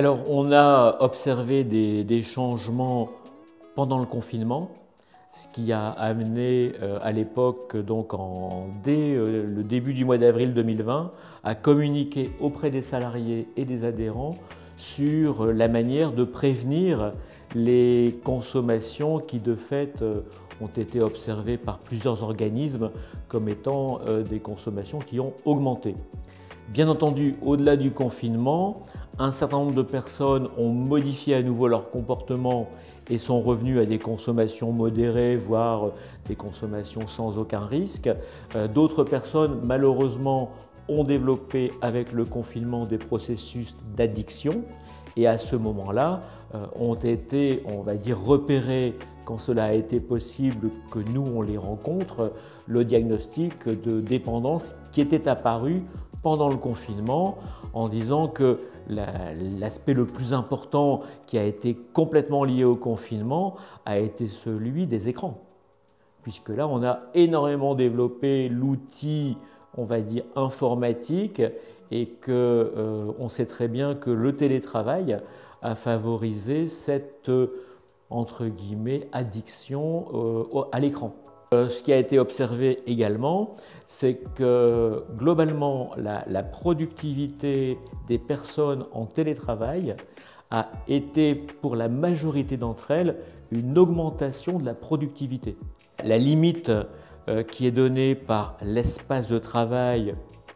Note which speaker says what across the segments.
Speaker 1: Alors, on a observé des changements pendant le confinement, ce qui a amené à l'époque, donc dès le début du mois d'avril 2020, à communiquer auprès des salariés et des adhérents sur la manière de prévenir les consommations qui, de fait, ont été observées par plusieurs organismes comme étant des consommations qui ont augmenté. Bien entendu, au-delà du confinement, un certain nombre de personnes ont modifié à nouveau leur comportement et sont revenues à des consommations modérées, voire des consommations sans aucun risque. D'autres personnes, malheureusement, ont développé avec le confinement des processus d'addiction et à ce moment-là ont été, on va dire, repérés quand cela a été possible que nous on les rencontre, le diagnostic de dépendance qui était apparu pendant le confinement en disant que l'aspect le plus important qui a été complètement lié au confinement a été celui des écrans. Puisque là, on a énormément l'outil, on va dire, informatique et qu'on sait très bien que le télétravail a favorisé cette, entre guillemets, addiction à l'écran. Ce qui a été observé également, c'est que globalement, la productivité des personnes en télétravail a été, pour la majorité d'entre elles, une augmentation de la productivité. La limite qui est donnée par l'espace de travail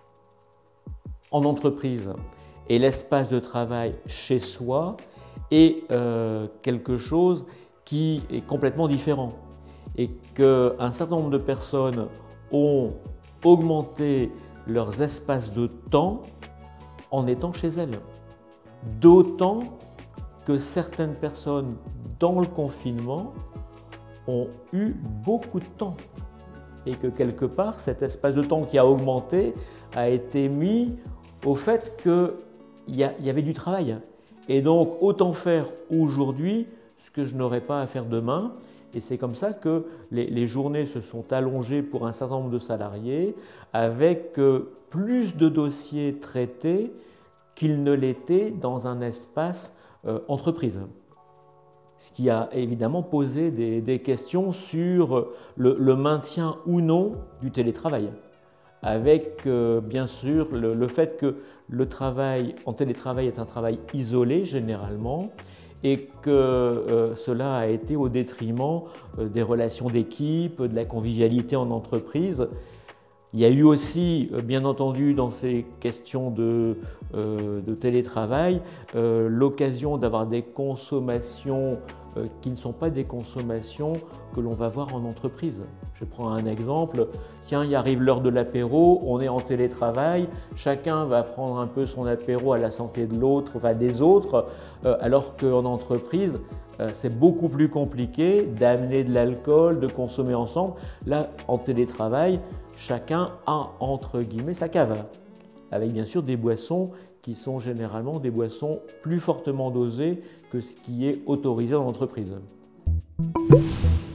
Speaker 1: en entreprise et l'espace de travail chez soi est quelque chose qui est complètement différent. Et qu'un certain nombre de personnes ont augmenté leurs espaces de temps en étant chez elles. D'autant que certaines personnes dans le confinement ont eu beaucoup de temps et que quelque part cet espace de temps qui a augmenté a été mis au fait qu'il y avait du travail. Et donc autant faire aujourd'hui ce que je n'aurais pas à faire demain. Et c'est comme ça que les journées se sont allongées pour un certain nombre de salariés avec plus de dossiers traités qu'ils ne l'étaient dans un espace entreprise. Ce qui a évidemment posé des questions sur le maintien ou non du télétravail. Avec bien sûr le fait que le travail en télétravail est un travail isolé généralement, et que cela a été au détriment des relations d'équipe, de la convivialité en entreprise. Il y a eu aussi, bien entendu, dans ces questions de télétravail, l'occasion d'avoir des consommations qui ne sont pas des consommations que l'on va voir en entreprise. Je prends un exemple, tiens, il arrive l'heure de l'apéro, on est en télétravail, chacun va prendre un peu son apéro à la santé de l'autre, enfin des autres, alors qu'en entreprise, c'est beaucoup plus compliqué d'amener de l'alcool, de consommer ensemble. Là, en télétravail, chacun a, entre guillemets, sa cave, avec bien sûr des boissons qui sont généralement des boissons plus fortement dosées que ce qui est autorisé en entreprise.